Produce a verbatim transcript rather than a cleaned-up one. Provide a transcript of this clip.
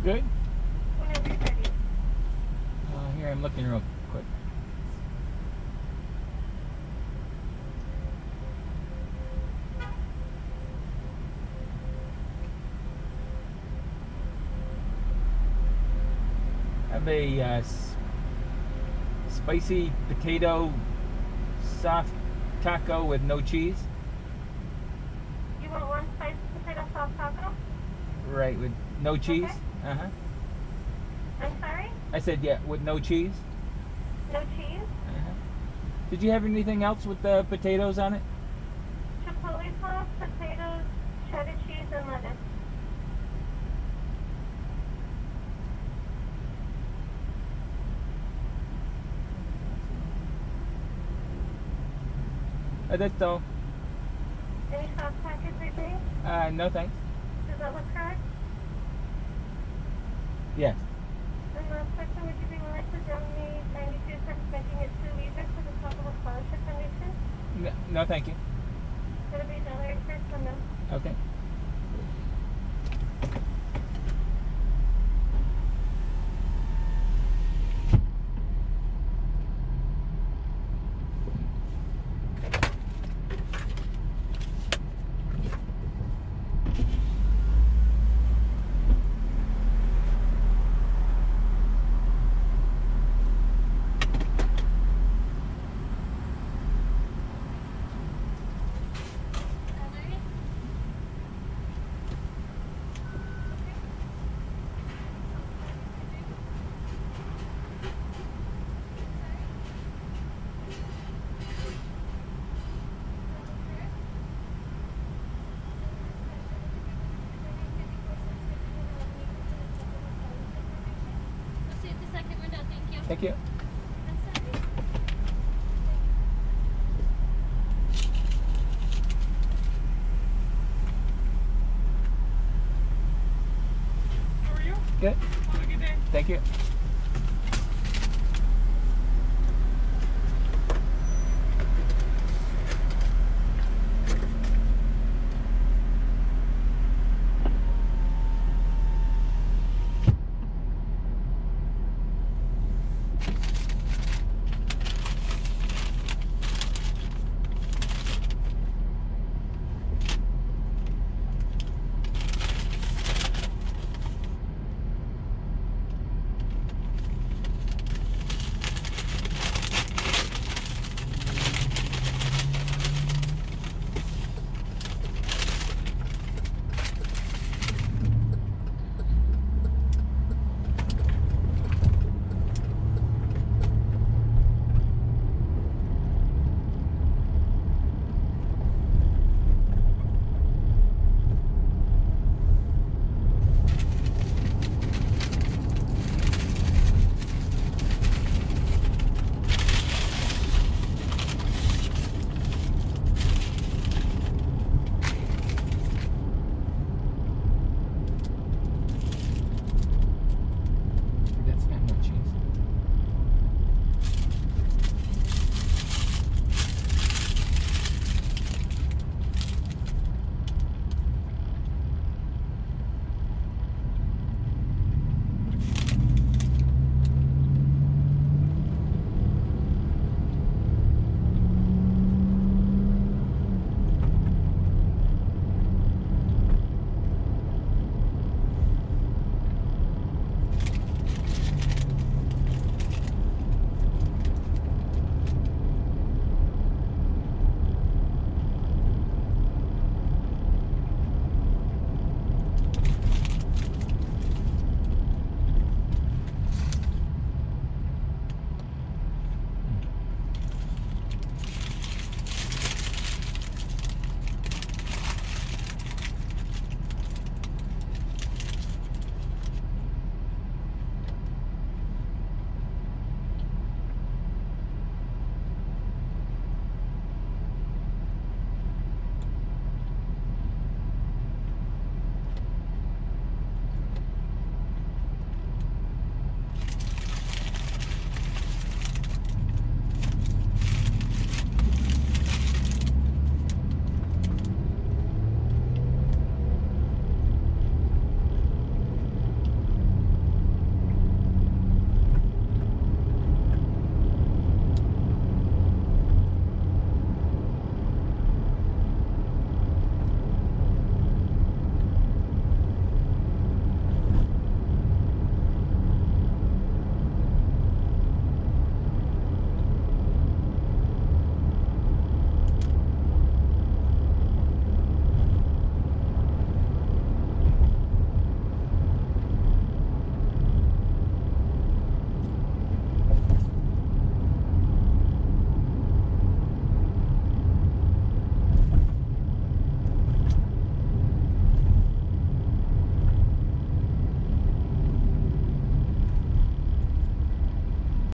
Good? Whenever you're ready. Uh, here, I'm looking real quick. I have a uh, s- spicy potato soft taco with no cheese. You want one spicy potato soft taco? Right, with no cheese. Okay. Uh-huh. I'm sorry? I said, yeah, with no cheese. No cheese? Uh-huh. Did you have anything else with the potatoes on it? Chipotle sauce, potatoes, cheddar cheese, and lettuce. Uh, that's all. Any sauce packets or things? Uh, no thanks. Does that look correct? Yes. And last question, would you be willing to down me ninety-two cents, making it two liters for the top of a scholarship foundation? No, no thank you. Would it be dollar first or no? Okay. Thank you. How are you? Good. Have a good day. Thank you.